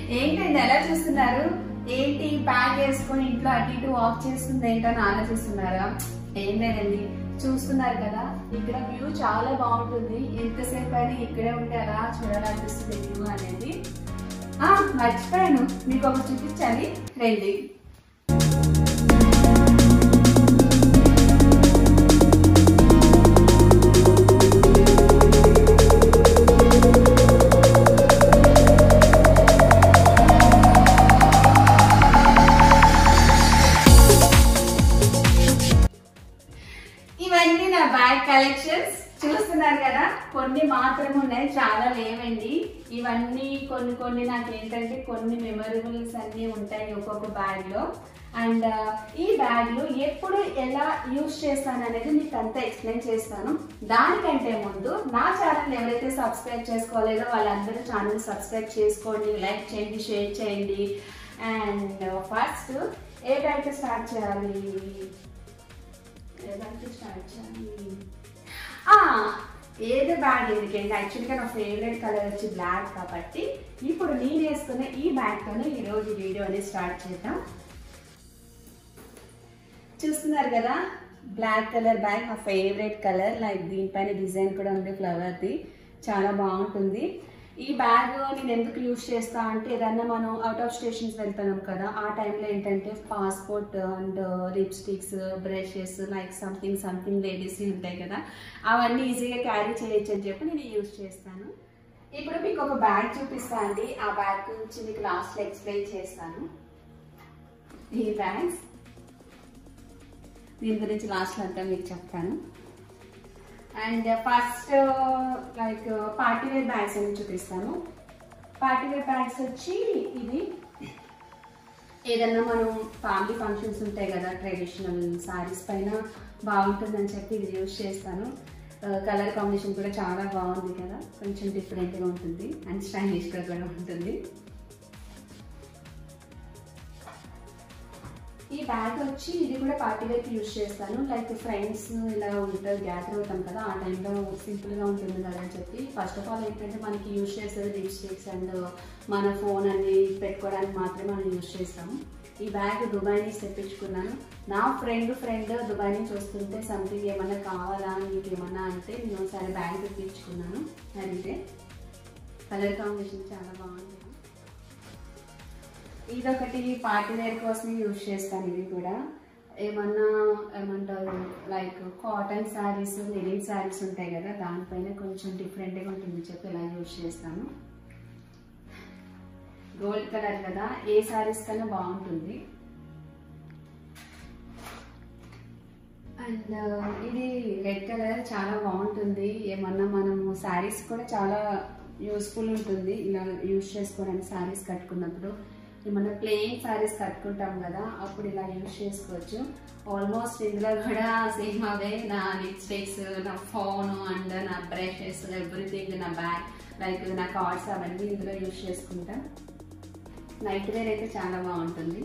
ఏంటండి ఎలా చూస్తున్నారు? ఏంటి బ్యాగ్ వేసుకొని ఇంట్లో అటు ఇటు వాక్ చేస్తుంది ఏంటని ఆలోచిస్తున్నారా? ఏం లేదండి, చూస్తున్నారు కదా ఇక్కడ వ్యూ చాలా బాగుంటుంది. ఎంతసేపు అయినా ఇక్కడే ఉంటే అలా చూడాలనిపిస్తుంది వ్యూ అనేది. మర్చిపోయాను, మీకు ఒకటి చూపించాలి, రండి. ఇవన్నీ నా బ్యాగ్ కలెక్షన్స్ చూస్తున్నారు కదా, కొన్ని మాత్రమే ఉన్నాయి, చాలా లేవండి. ఇవన్నీ కొన్ని నాకు ఏంటంటే కొన్ని మెమరబుల్స్ అన్ని ఉంటాయి ఒక్కొక్క బ్యాగ్ లో. అండ్ ఈ బ్యాగ్ లో ఎప్పుడు ఎలా యూజ్ చేస్తాను అనేది మీకు అంతా ఎక్స్ప్లెయిన్ చేస్తాను. దానికంటే ముందు నా ఛానల్ ఎవరైతే సబ్స్క్రైబ్ చేసుకోలేదో వాళ్ళందరూ ఛానల్ సబ్స్క్రైబ్ చేసుకోండి, లైక్ చేయండి, షేర్ చేయండి. అండ్ ఫస్ట్ ఏ బ్యాగ్ స్టార్ట్ చేయాలి? ఏది బ్యాగ్ ఎందుకండి, యాక్చువల్గా నా ఫేవరెట్ కలర్ వచ్చి బ్లాక్ కాబట్టి ఇప్పుడు నేను వేసుకున్న ఈ బ్యాగ్ తోనే ఈరోజు వీడియో అనేది స్టార్ట్ చేద్దాం. చూస్తున్నారు కదా, బ్లాక్ కలర్ బ్యాగ్ నా ఫేవరెట్ కలర్. లైక్ దీనిపైన డిజైన్ కూడా ఉంది ఫ్లవర్ది, చాలా బాగుంటుంది. ఈ బ్యాగ్ నేను ఎందుకు యూజ్ చేస్తా అంటే ఏదన్నా మనం అవుట్ ఆఫ్ స్టేషన్స్ వెళ్తున్నాం కదా, ఆ టైంలో ఏంటంటే passport and lipsticks, brushes, like something ladies ఉంటాయి కదా, అవన్నీ ఈజీగా క్యారీ చేయొచ్చు అని చెప్పి నేను యూజ్ చేస్తాను. ఇప్పుడు మీకు ఒక బ్యాగ్ చూపిస్తా అండి, ఆ బ్యాగ్ గురించి మీకు లాస్ట్లో ఎక్స్ప్లెయిన్ చేస్తాను. ఈ బ్యాగ్స్ దీని గురించి లాస్ట్లో అంతా మీకు చెప్తాను. And first like party wear bags అని చూపిస్తాను. పార్టీవేర్ బ్యాగ్స్ వచ్చి ఇది ఏదన్నా మనం ఫ్యామిలీ ఫంక్షన్స్ ఉంటాయి కదా, ట్రెడిషనల్ శారీస్ పైన బాగుంటుందని చెప్పి ఇది యూజ్ చేస్తాను. కలర్ కాంబినేషన్ కూడా చాలా బాగుంది కదా, కొంచెం డిఫరెంట్గా ఉంటుంది అండ్ స్టైలిష్గా కూడా ఉంటుంది. ఈ బ్యాగ్ వచ్చి ఇది కూడా పార్టీ వేర్కి యూజ్ చేస్తాను. లైక్ ఫ్రెండ్స్ ఇలా ఉంటారు, గ్యాదర్ అవుతాం కదా, ఆ టైంలో సింపుల్గా ఉంటుంది కదా అని చెప్పి. ఫస్ట్ ఆఫ్ ఆల్ ఏంటంటే మనకి యూజ్ చేసేది లిప్స్టిక్స్ అండ్ మన ఫోన్ అన్ని పెట్టుకోవడానికి మాత్రమే మనం యూజ్ చేస్తాము. ఈ బ్యాగ్ దుబాయ్ నుంచి తెప్పించుకున్నాను. నా ఫ్రెండ్ దుబాయ్ నుంచి వస్తుంటే సంథింగ్ ఏమన్నా కావాలా మీకు ఏమన్నా అంటే నేను ఒకసారి బ్యాగ్ తెప్పించుకున్నాను. అంటే కలర్ కాంబినేషన్ చాలా బాగుంది. ఇదొకటి పార్టీ వేర్ కోసం యూజ్ చేస్తాను. ఇది కూడా ఏమంటారు like cotton saris, linen saris ఉంటాయి కదా, దానిపైన కొంచెం డిఫరెంట్గా ఉంటుంది చెప్పి ఇలా యూజ్ చేస్తాను. గోల్డ్ కలర్ కదా, ఏ శారీస్ కన్నా బాగుంటుంది. అండ్ ఇది రెడ్ కలర్ చాలా బాగుంటుంది. ఏమన్నా మనము శారీస్ కూడా చాలా యూస్ఫుల్ ఉంటుంది ఇలా యూజ్ చేసుకోవడానికి. శారీస్ కట్టుకున్నప్పుడు ఏమన్నా ప్లెయిన్ శారీస్ కట్టుకుంటాం కదా, అప్పుడు ఇలా యూజ్ చేసుకోవచ్చు. ఆల్మోస్ట్ ఇందులో కూడా సేమ్ అవే, నా లిప్స్టిక్స్, నా ఫోన్ అండ్ నా బ్రషెస్, ఎవ్రీథింగ్, నా బ్యాగ్, లైక్ నా కార్డ్స్ అవన్నీ ఇందులో యూజ్ చేసుకుంటాం. నైట్ వేర్ అయితే చాలా బాగుంటుంది.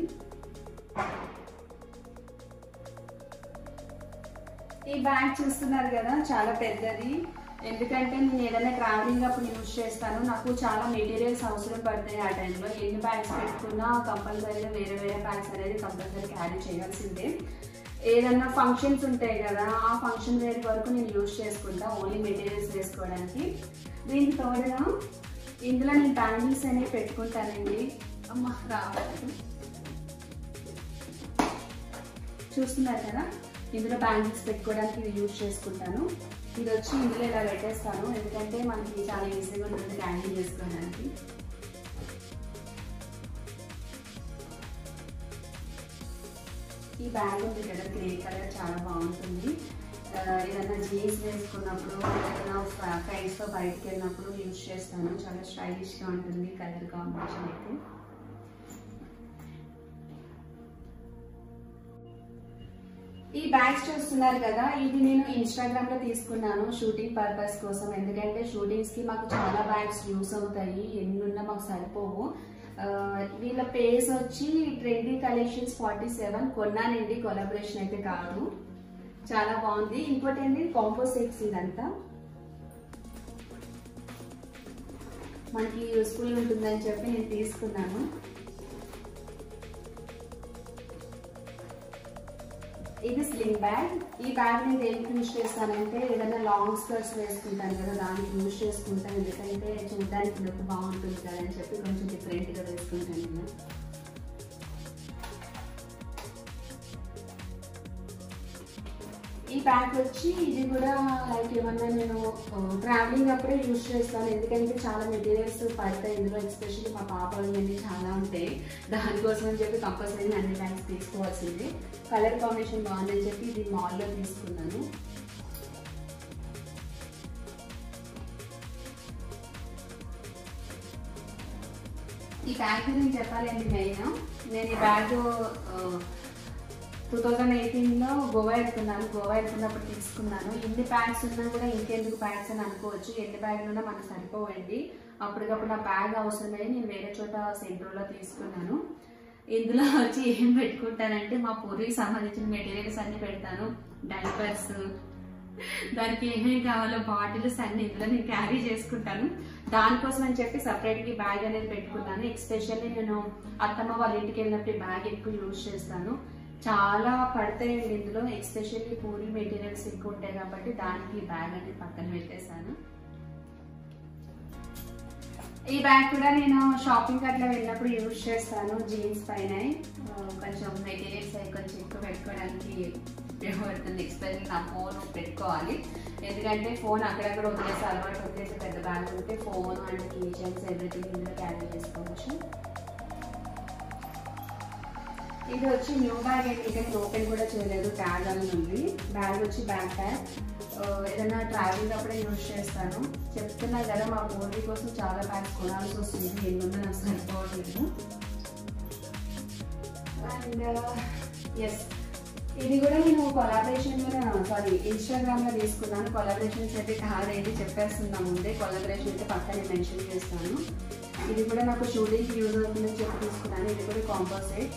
ఈ బ్యాగ్ చూస్తున్నారు కదా, చాలా పెద్దది. ఎందుకంటే నేను ఏదైనా ట్రావెలింగ్ అప్పుడు యూజ్ చేస్తాను. నాకు చాలా మెటీరియల్స్ అవసరం పడతాయి ఆ టైంలో. ఎన్ని బ్యాగ్స్ పెట్టుకున్నా కంపల్సరీగా వేరే బ్యాగ్స్ అనేది కంపల్సరీ క్యారీ చేయాల్సిందే. ఏదన్నా ఫంక్షన్స్ ఉంటాయి కదా, ఆ ఫంక్షన్ వేర్ వరకు నేను యూజ్ చేసుకుంటా, ఓన్లీ మెటీరియల్స్ వేసుకోవడానికి. దీనికి తోడుగా ఇందులో నేను బ్యాంగిల్స్ అనేవి పెట్టుకుంటానండి. అమ్మ రావాలి, చూస్తున్నారు కదా, ఇందులో బ్యాంగిల్స్ పెట్టుకోవడానికి ఇది యూజ్ చేసుకుంటాను. ఇది వచ్చి ఇందులో ఇలా పెట్టేస్తాను, ఎందుకంటే మనకి చాలా ఈజీగా ఉంటుంది హ్యాండిల్ చేసుకోవడానికి. ఈ బ్యాగ్ ఉంది కదా, గ్రే కలర్, చాలా బాగుంటుంది. ఏదైనా జీన్స్ వేసుకున్నప్పుడు, ఏదైనా ఫ్రెండ్స్తో బయటకు వెళ్ళినప్పుడు యూజ్ చేస్తాను. చాలా స్టైలిష్గా ఉంటుంది కలర్ కాంబినేషన్ అయితే. ఈ బ్యాగ్స్ చూస్తున్నారు కదా, ఇది నేను ఇన్స్టాగ్రామ్ లో తీసుకున్నాను షూటింగ్ పర్పస్ కోసం. ఎందుకంటే షూటింగ్స్ కి మాకు చాలా బ్యాగ్స్ యూస్ అవుతాయి, ఎన్నున్నా మాకు సరిపోవు. వీళ్ళ పేజ్ వచ్చి ట్రెండీ కలెక్షన్స్ 47 కొన్నానండి, కొలాబరేషన్ అయితే కాదు. చాలా బాగుంది. ఇంకోటి ఏంటి, కాంబో సెట్స్ ఇదంతా. మనకి యూస్ఫుల్ ఉంటుందని చెప్పి నేను తీసుకున్నాను. ఇది స్లింగ్ బ్యాగ్. ఈ బ్యాగ్ నేను దేనికి యూజ్ చేస్తానంటే ఏదైనా లాంగ్ స్కర్ట్స్ వేసుకుంటాను కదా, దానికి యూజ్ చేసుకుంటాను. ఎందుకంటే చూడడానికి లుక్ బాగుంటుంది కదా అని చెప్పి కొంచెం డిఫరెంట్గా వేసుకుంటాను నేను. ఈ బ్యాగ్ వచ్చి ఇది కూడా లైక్ ఏమన్నా నేను ట్రావెలింగ్ అప్పుడే యూజ్ చేస్తాను. ఎందుకంటే చాలా మెటీరియల్స్ పడతాయి ఇందులో, ఎస్పెషల్లీ మా పాప ఇవన్నీ చాలా ఉంటాయి. దానికోసం అని చెప్పి కంపల్సరీ అన్ని బ్యాగ్స్ తీసుకోవాల్సింది. కలర్ కాంబినేషన్ బాగుందని చెప్పి ఇది మాల్లో తీసుకున్నాను. ఈ బ్యాగ్ గురించి చెప్పాలి అండి. నేను ఈ బ్యాగ్ 2018లో గోవా వెళ్తున్నాను. గోవా వెళ్తున్నప్పుడు తీసుకున్నాను. ఎన్ని బ్యాగ్స్ ఉన్నా కూడా ఇంకెందుకు బ్యాగ్స్ అని అనుకోవచ్చు. ఎన్ని బ్యాగ్లు ఉన్నా మనకు సరిపోవండి. అప్పటికప్పుడు నా బ్యాగ్ అవసరమై నేను వేరే చోట సెంట్రోలో తీసుకున్నాను. ఇందులో వచ్చి ఏం పెట్టుకుంటానంటే మా పూర్వీకి సంబంధించిన మెటీరియల్స్ అన్ని పెడతాను. డైపర్స్, దానికి ఏమేమి కావాలో బాటిల్స్ అన్ని ఇందులో నేను క్యారీ చేసుకుంటాను. దానికోసం అని చెప్పి సపరేట్గా బ్యాగ్ అనేది పెట్టుకున్నాను. ఎస్పెషల్లీ నేను అత్తమ్మ వాళ్ళ ఇంటికి వెళ్ళినప్పుడు ఈ బ్యాగ్ ఎక్కువ యూజ్ చేస్తాను. చాలా పడతాయండి ఇందులో, ఎస్పెషల్లీ పూరి మెటీరియల్స్ ఎక్కువ ఉంటాయి కాబట్టి దానికి ఈ బ్యాగ్ అనేది పక్కన పెట్టేశాను. ఈ బ్యాగ్ కూడా నేను షాపింగ్ అట్లా వెళ్ళినప్పుడు యూజ్ చేస్తాను. జీన్స్ పైన కొంచెం మెటీరియల్స్ కొంచెం ఎక్కువ పెట్టుకోవడానికి ఉపయోగపడుతుంది. ఎక్స్పెషల్లీ నా ఫోన్ పెట్టుకోవాలి. ఎందుకంటే ఫోన్ అక్కడక్కడ వదిలేసి అలవాటు వదిలేసి పెద్ద బ్యాగ్ ఉంటే phone and key chains everything ఇందులో క్యారీ చేసుకోవచ్చు. ఇది వచ్చి న్యూ బ్యాగ్ అయితే నేను ఓపెన్ కూడా చేయలేదు, ట్యాగ్ అని ఉంది. బ్యాగ్ వచ్చి బ్యాక్ ట్యాగ్. ఏదైనా ట్రావెలింగ్ అప్పుడే యూజ్ చేస్తాను. చెప్తున్నాను కదా మా బోర్డీ కోసం చాలా బ్యాగ్స్ కొనాల్సి వస్తుంది. ఎన్నున్నా నాకు సరిపోవట్లేదు. అండ్ ఎస్, ఇది కూడా నేను ఇన్స్టాగ్రామ్లో తీసుకున్నాను. కొలాబరేషన్స్ అయితే కాదేంటి చెప్పేస్తున్నా ముందే. కొలాబరేషన్ అయితే పక్కనే మెన్షన్ చేస్తాను. ఇది కూడా నాకు షూటింగ్కి యూజ్ అవుతుందని చెప్పి తీసుకున్నాను. ఇది కూడా కాంపోజిట్.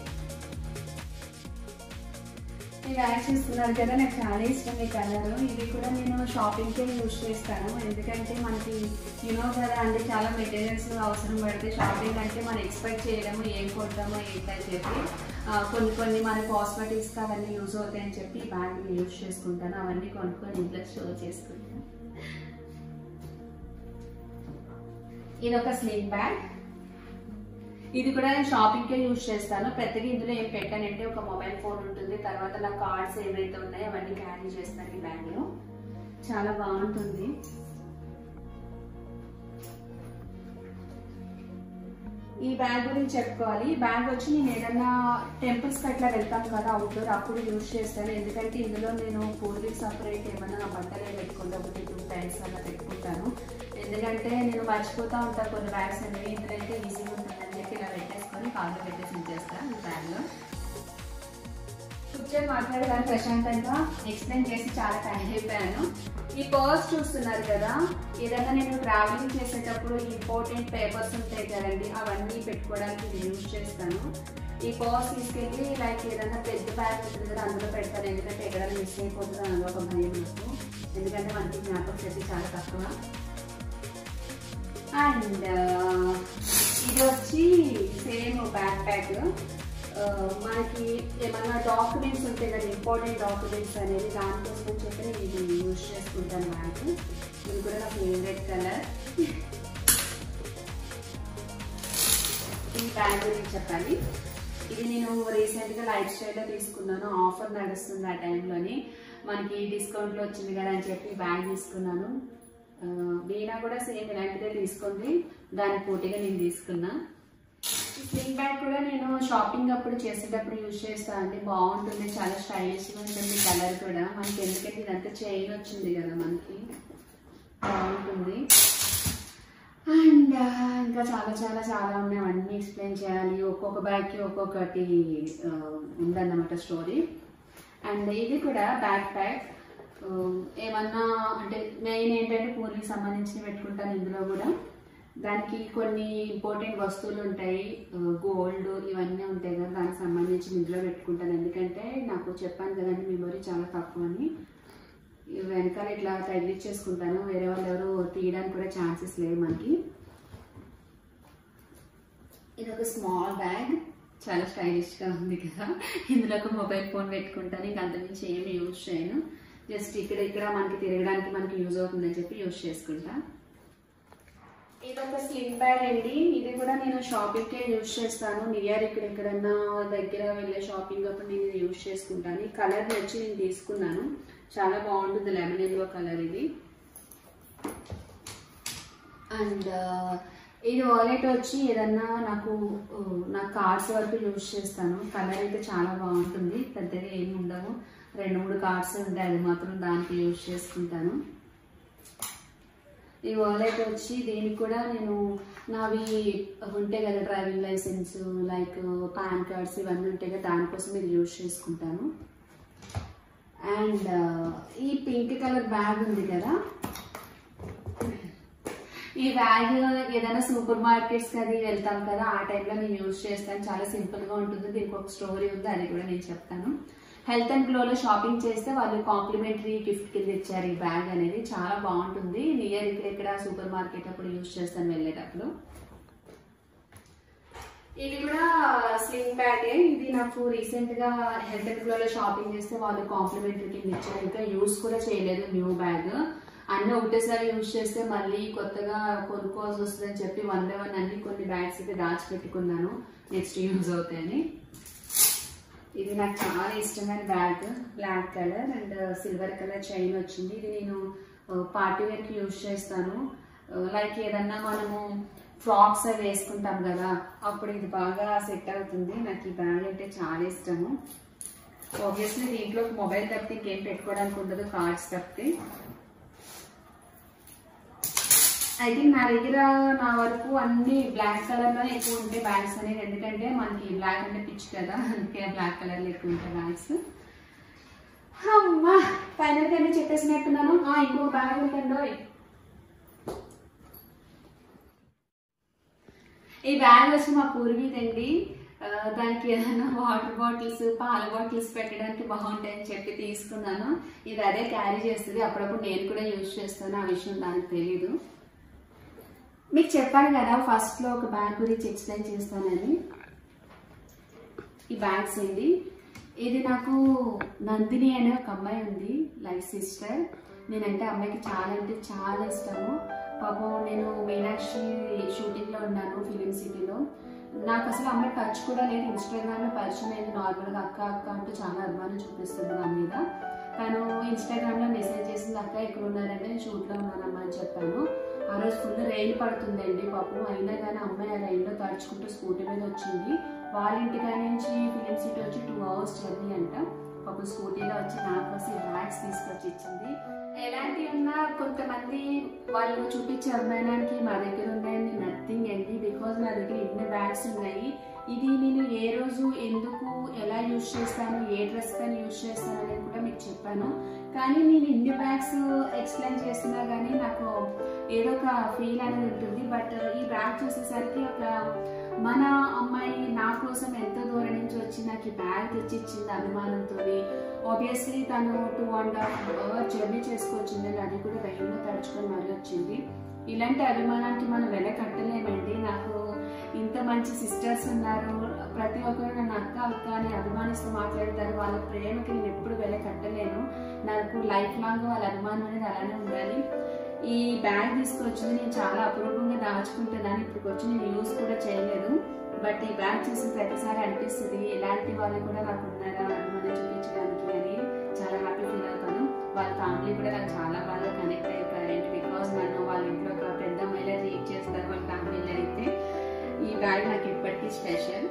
ఈ బ్యాగ్ చూస్తున్నారు కదా, నాకు చాలా ఇష్టం ఈ కలర్. ఇది కూడా నేను షాపింగ్కే యూజ్ చేస్తాను. ఎందుకంటే మనకి యూనో కదా అంటే చాలా మెటీరియల్స్ అవసరం పడితే షాపింగ్ అంటే మనం ఎక్స్పెక్ట్ చేయడము ఏం కొడతామో ఏంటని చెప్పి కొన్ని మన కాస్మెటిక్స్కి అవన్నీ యూజ్ అవుతాయని చెప్పి ఈ బ్యాగ్ని యూజ్ చేసుకుంటాను. అవన్నీ కొనుక్కొని ఇంట్లో స్టోర్ చేసుకుంటాను. ఇది ఒక స్లింగ్ బ్యాగ్. ఇది కూడా నేను షాపింగ్కే యూజ్ చేస్తాను. పెద్దగా ఇందులో ఏం పెట్టానంటే ఒక మొబైల్ ఫోన్ ఉంటుంది, తర్వాత నా కార్డ్స్ ఏవైతే ఉన్నాయో అవన్నీ క్యారీ చేస్తాను ఈ బ్యాగ్లో. చాలా బాగుంటుంది. ఈ బ్యాగ్ గురించి చెప్పుకోవాలి. ఈ బ్యాగ్ వచ్చి నేను ఏదన్నా టెంపుల్స్కి అట్లా వెళ్తాను కదా అవుట్డోర్, అప్పుడు యూజ్ చేస్తాను. ఎందుకంటే ఇందులో నేను పూర్వీకి సపరేట్ ఏమన్నా నా బట్టలే పెట్టుకుంటా, 2 టైమ్స్ అలా పెట్టుకుంటాను. ఎందుకంటే నేను మర్చిపోతూ ఉంటాను కొన్ని బ్యాగ్స్ అనేవి. ఇందులో అయితే ఈజీగా ఉంటుందని చెప్పి ఇలా పెట్టేసుకొని కాళ్ళు పెట్టేసి ఉంచేస్తాను ఈ బ్యాగ్లో. కూర్చొని మాట్లాడడానికి ప్రశాంతంగా ఎక్స్ప్లెయిన్ చేసి చాలా టైం అయిపోయాను. ఈ పర్స్ చూస్తున్నారు కదా, ఏదైనా నేను ట్రావెలింగ్ చేసేటప్పుడు ఇంపార్టెంట్ పేపర్స్ ఉంటాయి కదండి, అవన్నీ పెట్టుకోవడానికి నేను యూజ్ చేస్తాను. ఈ పర్స్ తీసుకెళ్ళి లైక్ ఏదైనా పెద్ద బ్యాగ్ ఉంటుంది కదా అందులో పెడతాను. ఎందుకంటే ఎక్కడైనా మిస్ అయిపోతుందో అందులో ఒక భయం నాకు. ఎందుకంటే మనకి జ్ఞాపకం శక్తి చాలా తక్కువ. అండ్ ఇది వచ్చి సేమ్ బ్యాక్ ప్యాక్. మనకి ఏమన్నా డాక్యుమెంట్స్ ఉంటాయి కదా, ఇంపార్టెంట్ డాక్యుమెంట్స్ అనేది, దానికోసం చెప్పి నేను ఇది యూజ్ చేసుకుంటాను బ్యాగ్. ఇది కూడా నా ఫేవరెట్ కలర్. ఈ బ్యాగ్ గురించి చెప్పాలి. ఇది నేను రీసెంట్గా లైఫ్ స్టైల్లో తీసుకున్నాను. ఆఫర్ నడుస్తుంది ఆ టైంలోని, మనకి డిస్కౌంట్లో వచ్చింది కదా అని చెప్పి బ్యాగ్ తీసుకున్నాను. వీణా కూడా సేమ్ ఇలాంటిదే తీసుకుంది, దాని పోటీగా నేను తీసుకున్నా. ఈ స్లింగ్ బ్యాగ్ కూడా నేను షాపింగ్ అప్పుడు చేసేటప్పుడు యూజ్ చేస్తాను అండి. బాగుంటుంది, చాలా స్టైలిష్గా ఉంటుంది. కలర్ కూడా మనకి ఎందుకంటే ఇదంతా చైన్ వచ్చింది కదా మనకి, బాగుంటుంది. అండ్ ఇంకా చాలా చాలా చాలా ఉన్నాయి, అన్నీ ఎక్స్ప్లెయిన్ చేయాలి. ఒక్కొక్క బ్యాగ్కి ఒక్కొక్కటి ఉందన్నమాట స్టోరీ. అండ్ ఇది కూడా బ్యాక్ ప్యాక్. ఏమన్నా అంటే మెయిన్ ఏంటంటే పూరికి సంబంధించినవి పెట్టుకుంటాను ఇందులో కూడా. దానికి కొన్ని ఇంపార్టెంట్ వస్తువులు ఉంటాయి, గోల్డ్ ఇవన్నీ ఉంటాయి కదా, దానికి సంబంధించి ఇందులో పెట్టుకుంటాను. ఎందుకంటే నాకు చెప్పాను కదండి మెమరీ చాలా తక్కువ అని. వెనకాల ఇట్లా తగిలిచ్చేసుకుంటాను, వేరే వాళ్ళు ఎవరు తీయడానికి కూడా ఛాన్సెస్ లేవు మనకి. ఇది ఒక స్మాల్ బ్యాగ్, చాలా స్టైలిష్గా ఉంది కదా. ఇందులో ఒక మొబైల్ ఫోన్ పెట్టుకుంటాను, ఇంక అంతకుమించి ఏమి యూజ్ చేయను. జస్ట్ ఇక్కడ మనకి తిరగడానికి మనకి యూజ్ అవుతుందని చెప్పి యూజ్ చేసుకుంటా. ఇది ఒక స్లిమ్ బ్యాగ్ అండి. ఇది కూడా నేను షాపింగ్కే యూజ్ చేస్తాను. నియర్ ఎక్కడన్నా దగ్గర వెళ్ళే షాపింగ్ అప్పుడు నేను ఇది యూజ్ చేసుకుంటాను. ఈ కలర్ నచ్చి నేను తీసుకున్నాను, చాలా బాగుంటుంది, లెమన్ ఎల్లో కలర్ ఇది. అండ్ ఇది వాలెట్ వచ్చి ఏదన్నా నా కార్డ్స్ వరకు యూజ్ చేస్తాను. కలర్ అయితే చాలా బాగుంటుంది, పెద్దగా ఏమి ఉండవు, 2-3 కార్డ్స్ ఉంటాయి, అది మాత్రం దానికి యూజ్ చేసుకుంటాను. ఈ వాలెట్ వచ్చి దీనికి కూడా నేను నావి ఉంటాయి కదా, driving licence like PAN cards ఇవన్నీ ఉంటాయి కదా, దానికోసం ఇది యూజ్ చేసుకుంటాను. అండ్ ఈ పింక్ కలర్ బ్యాగ్ ఉంది కదా, ఈ బ్యాగ్ ఏదైనా సూపర్ మార్కెట్స్కి అది వెళ్తాం కదా, ఆ టైంలో నేను యూజ్ చేస్తాను. చాలా సింపుల్గా ఉంటుంది. దీనికి ఒక స్టోరీ ఉంది, అది కూడా నేను చెప్తాను. హెల్త్ అండ్ గ్లోలో షాపింగ్ చేస్తే వాళ్ళు కాంప్లిమెంటరీ గిఫ్ట్ కింద ఇచ్చారు ఈ బ్యాగ్ అనేది, చాలా బాగుంటుంది. నియర్ ఇక్కడ సూపర్ మార్కెట్ అప్పుడు యూజ్ చేస్తాను వెళ్ళేటప్పుడు. ఇది కూడా స్లిమ్ బ్యాగే. ఇది నాకు రీసెంట్గా హెల్త్ అండ్ గ్లోలో షాపింగ్ చేస్తే వాళ్ళు కాంప్లిమెంటరీ కింద ఇచ్చారు. ఇంకా యూజ్ కూడా చేయలేదు న్యూ బ్యాగ్. అన్నీ ఒకటేసారి యూజ్ చేస్తే మళ్ళీ కొత్తగా కొనుక్కోవాల్సి వస్తుందని చెప్పి 1 by 1 అన్ని కొన్ని బ్యాగ్స్ అయితే దాచిపెట్టుకున్నాను, నెక్స్ట్ యూజ్ అవుతాయని. ఇది నాకు చాలా ఇష్టమైన bag, black colour and silver colour chain వచ్చింది. ఇది నేను పార్టీ వేర్కి యూజ్ చేస్తాను. లైక్ ఏదన్నా మనము ఫ్రాక్స్ అవి వేసుకుంటాం కదా, అప్పుడు ఇది బాగా సెట్ అవుతుంది. నాకు ఈ బ్యాగ్ అంటే చాలా ఇష్టము. ఆబ్వియస్లీ దీంట్లో మొబైల్ తప్పితే ఇంకేం పెట్టుకోవడానికి ఉండదు, కార్డ్స్ తప్పితే. ఐ థింక్ నా వరకు అన్ని బ్లాక్ కలర్ లో ఎక్కువ ఉంటాయి బ్యాగ్స్ అనేది, ఎందుకంటే మనకి బ్లాక్ అంటే పిచ్ కదా, అందుకే బ్లాక్ కలర్ లో ఎక్కువ ఉంటాయి బ్యాగ్స్. అమ్మా ఫైనల్ గా అన్ని చెప్పేసినట్టున్నాను. ఇంకో బ్యాగ్ ఉంటుందో, ఈ బ్యాగ్ వచ్చి మా పూర్వీదండి. దానికి ఏదైనా వాటర్ బాటిల్స్ పాల బాటిల్స్ పెట్టడానికి బాగుంటాయని చెప్పి తీసుకున్నాను. ఇది అదే క్యారీ చేస్తుంది, అప్పుడప్పుడు నేను కూడా యూజ్ చేస్తాను, ఆ విషయం దానికి తెలీదు. మీకు చెప్పాను కదా ఫస్ట్ లో ఒక బ్యాగ్ గురించి ఎక్స్ప్లెయిన్ చేస్తానని. ఈ బ్యాగ్స్ ఏంటి, ఇది నాకు నందిని అనే ఒక అమ్మాయి ఉంది, లైఫ్ సిస్టర్. నేనంటే అమ్మాయికి చాలా అంటే చాలా ఇష్టము. పాపం నేను మీనాక్షి షూటింగ్ లో ఉన్నాను ఫిలిం సిటీలో. నాకు అసలు అమ్మాయి టచ్ కూడా లేదు, ఇన్స్టాగ్రామ్ లో పరిచయం అయింది. నార్మల్గా అక్క అక్క అంటూ చాలా అభిమానం చూపిస్తుంది నా మీద. తను ఇన్స్టాగ్రామ్ లో మెసేజ్ చేసింది, అక్క ఎక్కడ ఉన్నారంటే నేను షూట్ లో ఉన్నానమ్మా అని చెప్పాను. ఆ రోజు ఫుల్ రైన్ పడుతుందండి పాపం, అయినా కానీ అమ్మాయి ఆ రైన్ లో తడుచుకుంటూ స్కూటీ మీద వచ్చింది. వాళ్ళ ఇంటికా నుంచి ఫిలిం సిటీ వచ్చి 2 hours జర్నీ అంట. పాపం స్కూటీలో వచ్చి నా కోసం బ్యాగ్స్ తీసుకొచ్చి ఇచ్చింది. ఎలాంటివి ఉన్నా కొంతమంది వాళ్ళు చూపించే అభిమానానికి మా దగ్గర ఉన్నాయని నథింగ్ అండి, బికాజ్ నా దగ్గర ఇన్ని బ్యాగ్స్ ఉన్నాయి. ఇది నేను ఏ రోజు ఎందుకు ఎలా యూజ్ చేస్తాను, ఏ డ్రెస్ పైన యూజ్ చేస్తాను అనేది కూడా మీకు చెప్పాను. కానీ నేను ఇన్ని బ్యాగ్స్ ఎక్స్ప్లెయిన్ చేస్తున్నా కానీ నాకు ఏదో ఒక ఫీల్ అనేది ఉంటుంది. బట్ ఈ బ్యాగ్ చూసేసరికి ఒక మన అమ్మాయి నా కోసం ఎంతో దూరం నుంచి వచ్చి నాకు ఈ బ్యాగ్ తెచ్చిచ్చింది అభిమానంతో. ఆబ్వియస్లీ తను 2.5 hours జర్నీ చేసుకొచ్చింది, అది కూడా రైల్లో తడుచుకొని మరీ వచ్చింది. ఇలాంటి అభిమానానికి మనం వెల కట్టలేమండి. నాకు ఇంత మంచి సిస్టర్స్ ఉన్నారు, ప్రతి ఒక్కరు నన్ను అక్క అక్క అని అభిమానిస్తూ మాట్లాడతారు. వాళ్ళ ప్రేమకి నేను ఎప్పుడు వెల కట్టలేను. నాకు లైఫ్ లాంగ్ వాళ్ళ అభిమానం అనేది అలానే ఉండాలి. ఈ బ్యాగ్ తీసుకొచ్చింది నేను చాలా అపూర్వంగా దాచుకుంటున్నాను, ఇప్పటికి వచ్చి నేను యూజ్ కూడా చేయలేదు. బట్ ఈ బ్యాగ్ చూసిన ప్రతిసారి అనిపిస్తుంది ఇలాంటి వాళ్ళు కూడా నాకు ఉన్నారా అభిమానం చూపించడానికి అని చాలా హ్యాపీ ఫీల్ అవుతాను. వాళ్ళ ఫ్యామిలీ కూడా నాకు చాలా బాగా కనెక్ట్ అయిపోయారండి, బికాజ్ నన్ను వాళ్ళ ఇంట్లో ఒక పెద్ద అమ్మాయిలా ట్రీట్ చేస్తారు వాళ్ళ ఫ్యామిలీలో. అయితే ఈ బ్యాగ్ నాకు ఇప్పటికీ స్పెషల్.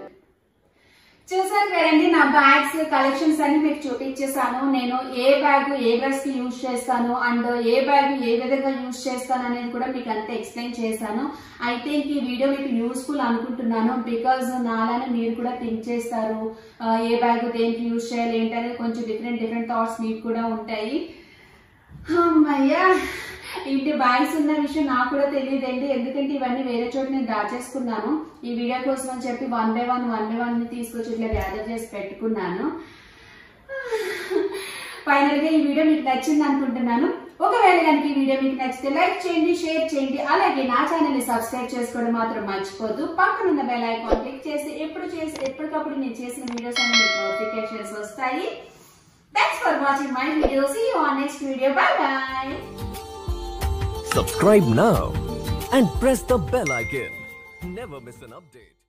చూసారు కదండి నా బ్యాగ్స్ కలెక్షన్స్ అన్ని మీకు చూపించేసాను. నేను ఏ బ్యాగ్ ఏ డ్రెస్ కి యూజ్ చేస్తాను అండ్ ఏ బ్యాగ్ ఏ విధంగా యూజ్ చేస్తాను అనేది కూడా మీకు అంతా ఎక్స్ప్లెయిన్ చేశాను. ఐ థింక్ ఈ వీడియో మీకు యూస్ఫుల్ అనుకుంటున్నాను, బికాజ్ నాలానే మీరు కూడా థింక్ చేస్తారు ఏ బ్యాగ్ దేనికి యూజ్ చేయాలి ఏంటనేది కొంచెం డిఫరెంట్ థాట్స్ మీకు కూడా ఉంటాయి. అమ్మయ్యా, ఇంటి బ్యాగ్స్ ఉన్న విషయం నాకు కూడా తెలియదండి, ఎందుకంటే ఇవన్నీ వేరే చోట నేను దాచేసుకున్నాను. ఈ వీడియో కోసం అని చెప్పి 1 by 1 తీసుకొచ్చి ఇట్లా గ్యాదర్ చేసి పెట్టుకున్నాను. ఫైనల్ గా ఈ వీడియో మీకు నచ్చింది అనుకుంటున్నాను. ఒకవేళ కనుక ఈ వీడియో మీకు నచ్చితే లైక్ చేయండి, షేర్ చేయండి, అలాగే నా ఛానల్ ని సబ్స్క్రైబ్ చేసుకోవడం మాత్రం మర్చిపోద్దు. పక్కన ఉన్న బెల్ ఐకాన్ క్లిక్ చేసి ఎప్పటికప్పుడు నేను చేసిన వీడియోస్ అన్ని మీకు నోటిఫికేషన్స్ వస్తాయి. Thanks for watching my video. See you on next video. Bye bye. Subscribe now and press the bell icon. Never miss an update.